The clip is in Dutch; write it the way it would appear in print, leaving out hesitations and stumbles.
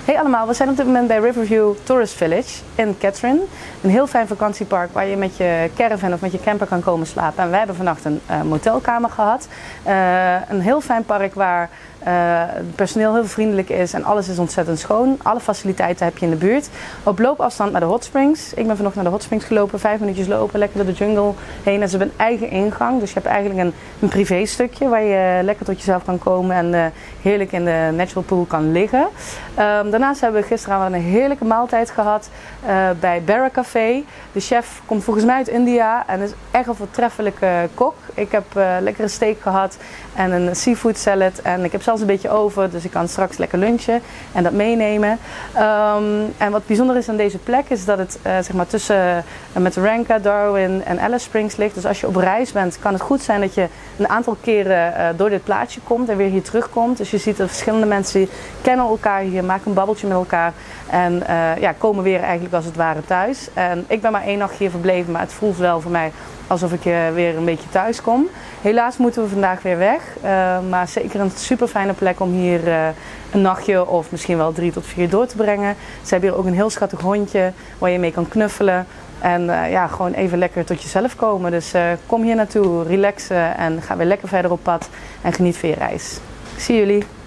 Hey allemaal, we zijn op dit moment bij Riverview Tourist Village in Katherine. Een heel fijn vakantiepark waar je met je caravan of met je camper kan komen slapen. En wij hebben vannacht een motelkamer gehad. Een heel fijn park waar het personeel heel vriendelijk is en alles is ontzettend schoon. Alle faciliteiten heb je in de buurt. Op loopafstand naar de hot springs. Ik ben vanochtend naar de hot springs gelopen, 5 minuutjes lopen, lekker door de jungle heen. En ze hebben een eigen ingang, dus je hebt eigenlijk een privé stukje waar je lekker tot jezelf kan komen en heerlijk in de natural pool kan liggen. Daarnaast hebben we gisteravond een heerlijke maaltijd gehad bij Barra Café. De chef komt volgens mij uit India en is echt een voortreffelijke kok. Ik heb lekkere steak gehad en een seafood salad en ik heb zelfs een beetje over, dus ik kan straks lekker lunchen en dat meenemen. En wat bijzonder is aan deze plek is dat het zeg maar tussen Mataranka, Darwin en Alice Springs ligt. Dus als je op reis bent, kan het goed zijn dat je een aantal keren door dit plaatsje komt en weer hier terugkomt. Dus je ziet dat verschillende mensen kennen elkaar hier, maken een babbeltje met elkaar en komen weer eigenlijk als het ware thuis. En ik ben maar 1 nacht hier verbleven, maar het voelt wel voor mij alsof ik weer een beetje thuis kom. Helaas moeten we vandaag weer weg, maar zeker een super fijne plek om hier een nachtje of misschien wel 3 tot 4 door te brengen. Ze hebben hier ook een heel schattig hondje waar je mee kan knuffelen. En gewoon even lekker tot jezelf komen. Dus kom hier naartoe, relaxen en ga weer lekker verder op pad en geniet van je reis. Ik zie jullie!